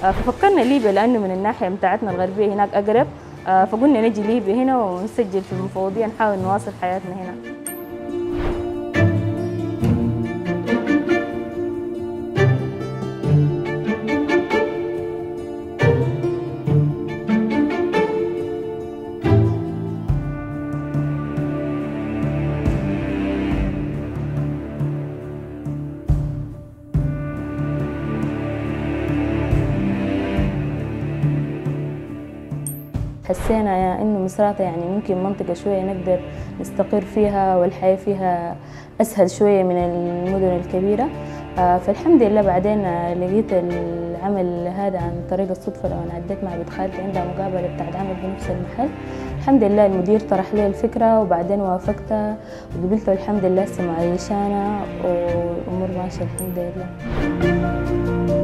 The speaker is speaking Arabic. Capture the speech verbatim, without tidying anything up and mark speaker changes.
Speaker 1: ففكرنا ليبيا لأنه من الناحية بتاعتنا الغربية هناك أقرب، فقلنا نجي ليبيا هنا ونسجل في المفوضية نحاول نواصل حياتنا هنا. حسينا إنه مصراتة يعني ممكن منطقة شوية نقدر نستقر فيها والحياة فيها أسهل شوية من المدن الكبيرة. فالحمد لله بعدين لقيت العمل هذا عن طريق الصدفة لما عديت مع بنت خالتي عندها مقابلة بتاعت عمل بنفس المحل. الحمد لله المدير طرح لي الفكرة وبعدين وافقتها وقبلته الحمد لله، هسه معيشانا والأمور ماشية الحمد لله.